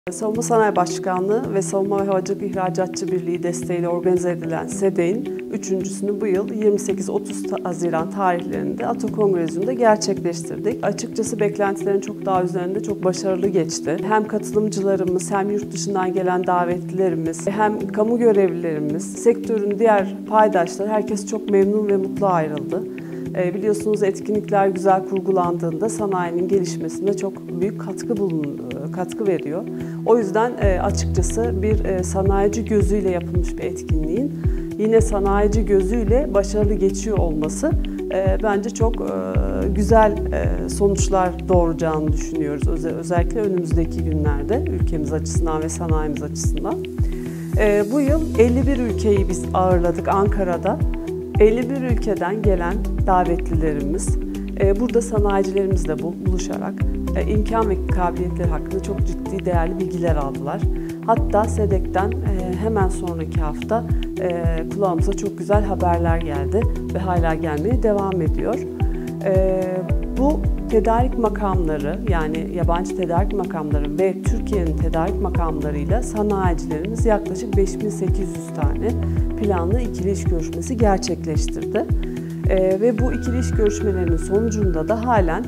Savunma Sanayi Başkanlığı ve Savunma ve Havacılık İhracatçı Birliği desteğiyle organize edilen SEDE'in üçüncüsünü bu yıl 28-30 Haziran tarihlerinde ATO Kongresyunu'nda gerçekleştirdik. Açıkçası beklentilerin çok daha üzerinde, çok başarılı geçti. Hem katılımcılarımız, hem yurt dışından gelen davetlilerimiz, hem kamu görevlilerimiz, sektörün diğer paydaşları, herkes çok memnun ve mutlu ayrıldı. Biliyorsunuz etkinlikler güzel kurgulandığında sanayinin gelişmesine çok büyük katkı veriyor. O yüzden açıkçası bir sanayici gözüyle yapılmış bir etkinliğin yine sanayici gözüyle başarılı geçiyor olması bence çok güzel sonuçlar doğuracağını düşünüyoruz. Özellikle önümüzdeki günlerde ülkemiz açısından ve sanayimiz açısından. Bu yıl 51 ülkeyi biz ağırladık Ankara'da. 51 ülkeden gelen davetlilerimiz burada sanayicilerimizle buluşarak imkan ve kabiliyetleri hakkında çok ciddi değerli bilgiler aldılar. Hatta SEDEK'ten hemen sonraki hafta kulağımıza çok güzel haberler geldi ve hala gelmeye devam ediyor. Bu tedarik makamları, yani yabancı tedarik makamları ve Türkiye'nin tedarik makamlarıyla sanayicilerimiz yaklaşık 5800 tane planlı ikili iş görüşmesi gerçekleştirdi. Ve bu ikili iş görüşmelerinin sonucunda da halen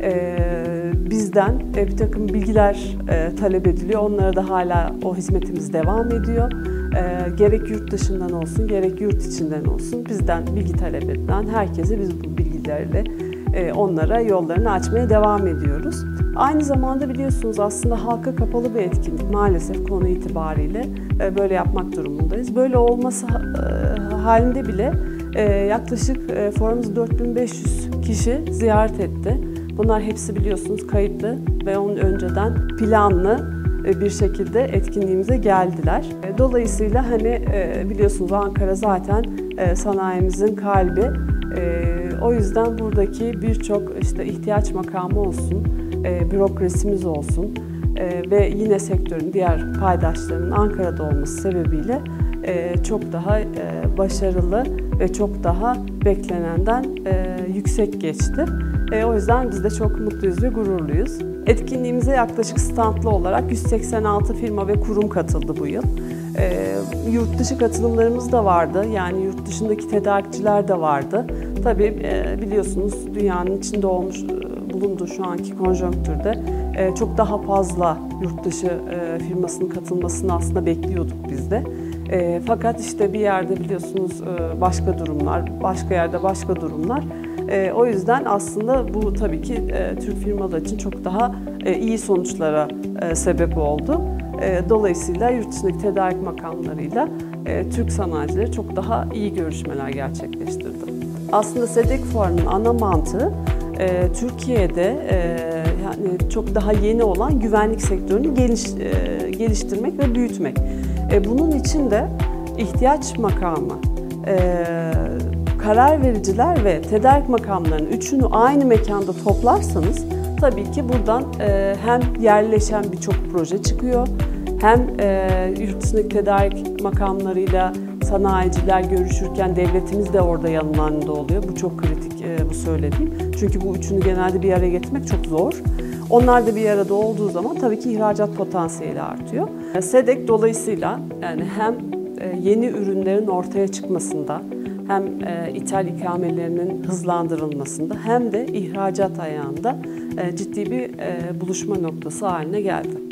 bizden bir takım bilgiler talep ediliyor. Onlara da hala o hizmetimiz devam ediyor. Gerek yurt dışından olsun, gerek yurt içinden olsun bizden bilgi talep edilen herkese biz bu bilgilerle onlara yollarını açmaya devam ediyoruz. Aynı zamanda biliyorsunuz aslında halka kapalı bir etkinlik maalesef konu itibariyle böyle yapmak durumundayız. Böyle olması halinde bile yaklaşık forumumuzu 4500 kişi ziyaret etti. Bunlar hepsi biliyorsunuz kayıtlı ve onun önceden planlı bir şekilde etkinliğimize geldiler. Dolayısıyla biliyorsunuz Ankara zaten sanayimizin kalbi. O yüzden buradaki birçok ihtiyaç makamı olsun, bürokrasimiz olsun ve yine sektörün diğer paydaşlarının Ankara'da olması sebebiyle çok daha başarılı ve çok daha beklenenden yüksek geçti. O yüzden biz de çok mutluyuz ve gururluyuz. Etkinliğimize yaklaşık standlı olarak 186 firma ve kurum katıldı bu yıl. Yurt dışı katılımlarımız da vardı, yani yurt dışındaki tedarikçiler de vardı. Tabii biliyorsunuz dünyanın içinde bulunduğu şu anki konjonktürde çok daha fazla yurt dışı firmasının katılmasını aslında bekliyorduk biz de. Fakat bir yerde biliyorsunuz başka durumlar, başka yerde başka durumlar. O yüzden aslında bu tabii ki Türk firmalar için çok daha iyi sonuçlara sebep oldu. Dolayısıyla yurt dışındaki tedarik makamlarıyla Türk sanayicileri çok daha iyi görüşmeler gerçekleştirdi. Aslında SEDEK Fuarı'nın ana mantığı Türkiye'de yani çok daha yeni olan güvenlik sektörünü geliştirmek ve büyütmek. Bunun için de ihtiyaç makamı, karar vericiler ve tedarik makamlarının üçünü aynı mekanda toplarsanız tabii ki buradan hem yerleşen birçok proje çıkıyor, hem yurt dışındaki tedarik makamlarıyla sanayiciler görüşürken devletimiz de orada yanlarında oluyor. Bu çok kritik bu söylediğim. Çünkü bu üçünü genelde bir araya getirmek çok zor. Onlar da bir arada olduğu zaman tabii ki ihracat potansiyeli artıyor. SEDEK dolayısıyla yani hem yeni ürünlerin ortaya çıkmasında, hem ithal ikamelerinin hızlandırılmasında hem de ihracat ayağında ciddi bir buluşma noktası haline geldi.